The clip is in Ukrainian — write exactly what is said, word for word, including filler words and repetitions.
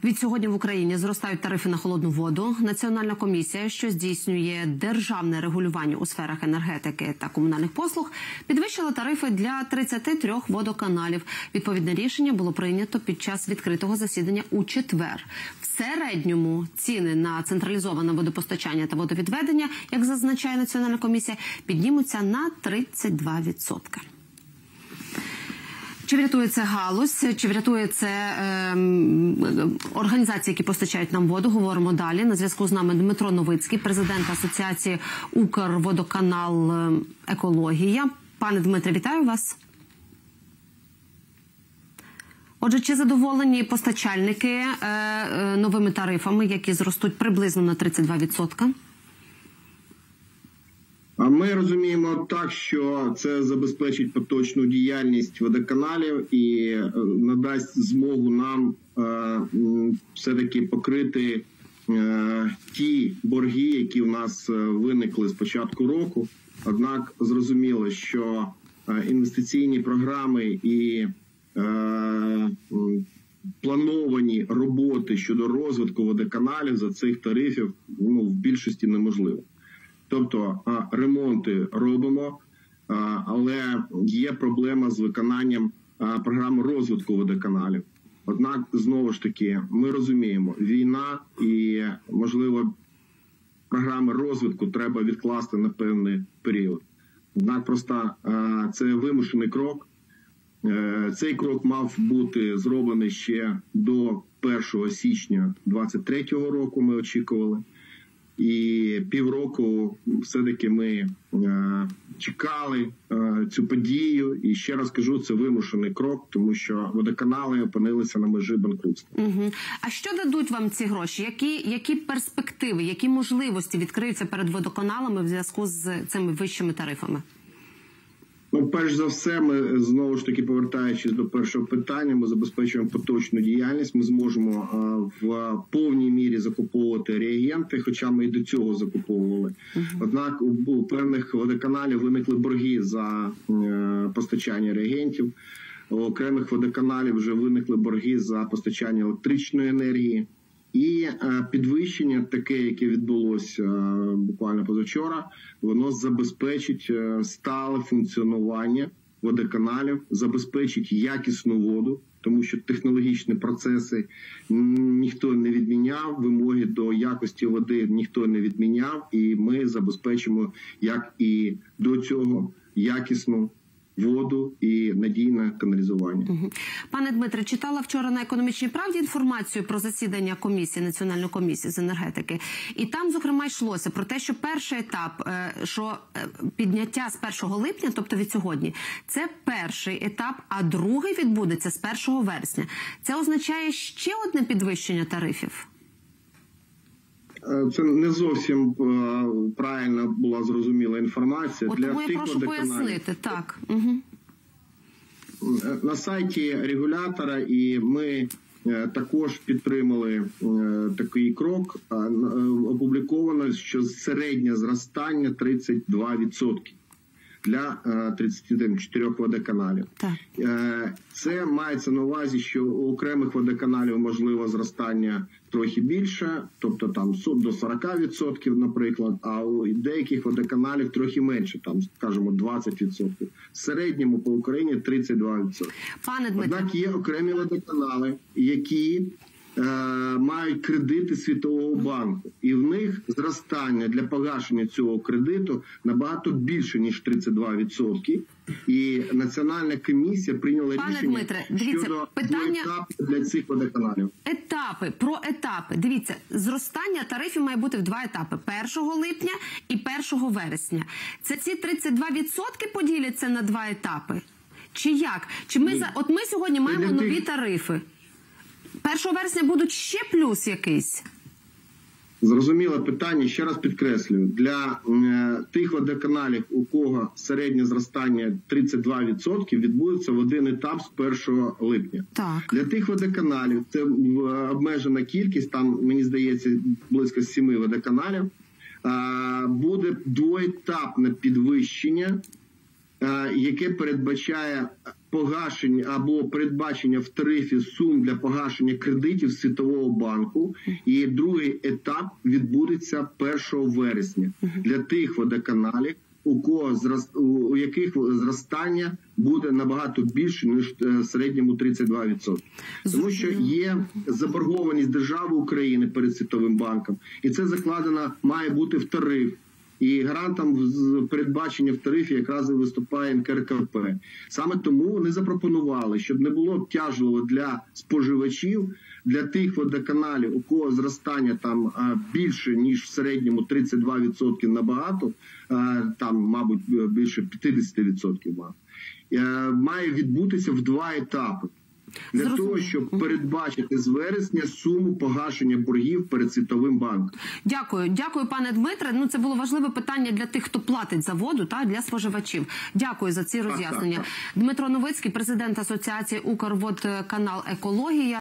Від сьогодні в Україні зростають тарифи на холодну воду. Національна комісія, що здійснює державне регулювання у сферах енергетики та комунальних послуг, підвищила тарифи для тридцяти трьох водоканалів. Відповідне рішення було прийнято під час відкритого засідання у четвер. В середньому ціни на централізоване водопостачання та водовідведення, як зазначає Національна комісія, піднімуться на тридцять два відсотки. Чи врятує це галузь, чи врятує це е, організації, які постачають нам воду? Говоримо далі. На зв'язку з нами Дмитро Новицький, президент Асоціації «Укрводоканал Екологія». Пане Дмитре, вітаю вас. Отже, чи задоволені постачальники е, е, новими тарифами, які зростуть приблизно на тридцять два відсотки? Ми розуміємо так, що це забезпечить поточну діяльність водоканалів і надасть змогу нам все-таки покрити ті борги, які в нас виникли з початку року. Однак зрозуміло, що інвестиційні програми і плановані роботи щодо розвитку водоканалів за цих тарифів ну, в більшості неможливо. Тобто ремонти робимо, але є проблема з виконанням програми розвитку водоканалів. Однак, знову ж таки, ми розуміємо, війна і, можливо, програми розвитку треба відкласти на певний період. Однак просто це вимушений крок. Цей крок мав бути зроблений ще до першого січня двадцять третього року, ми очікували. І півроку все-таки ми е, чекали е, цю подію. І ще раз кажу, це вимушений крок, тому що водоканали опинилися на межі банкрутства. Угу. А що дадуть вам ці гроші? Які, які перспективи, які можливості відкриються перед водоканалами в зв'язку з цими вищими тарифами? Ну, перш за все, ми, знову ж таки, повертаючись до першого питання, ми забезпечуємо поточну діяльність, ми зможемо а, в повній мірі закуповувати реагенти, хоча ми і до цього закуповували. Uh-huh. Однак у, у певних водоканалів виникли борги за е, постачання реагентів, у окремих водоканалів вже виникли борги за постачання електричної енергії. І е, підвищення таке, яке відбулося е, буквально позавчора, воно забезпечить е, стале функціонування водоканалів, забезпечить якісну воду, тому що технологічні процеси ніхто не відміняв, вимоги до якості води ніхто не відміняв, і ми забезпечимо, як і до цього, якісну воду і надійне каналізування. Угу. Пане Дмитре, читала вчора на «Економічній правді» інформацію про засідання комісії, Національної комісії з енергетики. І там, зокрема, йшлося про те, що перший етап, що підняття з першого липня, тобто від сьогодні, це перший етап, а другий відбудеться з першого вересня. Це означає ще одне підвищення тарифів? Це не зовсім правильно була зрозуміла інформація. От тому я прошу пояснити. Так. Угу. На сайті регулятора, і ми також підтримали такий крок, опубліковано, що середнє зростання тридцять два відсотки для тридцяти чотирьох водоканалів. Так. Це мається на увазі, що у окремих водоканалів можливо зростання трохи більше, тобто там до сорока відсотків, наприклад, а у деяких водоканалів трохи менше, там, скажімо, двадцять відсотків. В середньому по Україні тридцять два відсотки. Пане Дмитре. Однак є окремі водоканали, які е, мають кредити Світового банку. І в них зростання для погашення цього кредиту набагато більше, ніж тридцять два відсотки. І Національна комісія прийняла Пане рішення Дмитре, дивіться, щодо питання... етапів для цих водоканалів. Етапи, про етапи. Дивіться, зростання тарифів має бути в два етапи. першого липня і першого вересня. Це ці тридцять два відсотки поділяться на два етапи? Чи як? Чи ми за... От ми сьогодні маємо нові тарифи. першого вересня будуть ще плюс якийсь? Зрозуміле питання, ще раз підкреслюю. Для е, тих водоканалів, у кого середнє зростання тридцять два відсотки, відбудеться в один етап з першого липня. Так. Для тих водоканалів, це обмежена кількість, там, мені здається, близько семи водоканалів, е, буде двоетапне підвищення яке передбачає погашення або передбачення в тарифі сум для погашення кредитів Світового банку. І другий етап відбудеться першого вересня для тих водоканалів, у кого зрост, у яких зростання буде набагато більше, ніж в середньому тридцять два відсотки. Тому що є заборгованість держави України перед Світовим банком, і це закладено має бути в тариф. І гарантом передбачення в тарифі якраз і виступає ен ка ер ка пе. Саме тому вони запропонували, щоб не було обтяжливо для споживачів, для тих водоканалів, у кого зростання там більше, ніж в середньому тридцять два відсотки набагато, там, мабуть, більше п'ятдесят відсотків має відбутися в два етапи. Для Зрозуміло. того, щоб передбачити з вересня суму погашення боргів перед Світовим банком. Дякую. Дякую, пане Дмитре. Ну, це було важливе питання для тих, хто платить за воду, та для споживачів. Дякую за ці роз'яснення. Дмитро Новицький, президент Асоціації «Укрводканал Екологія».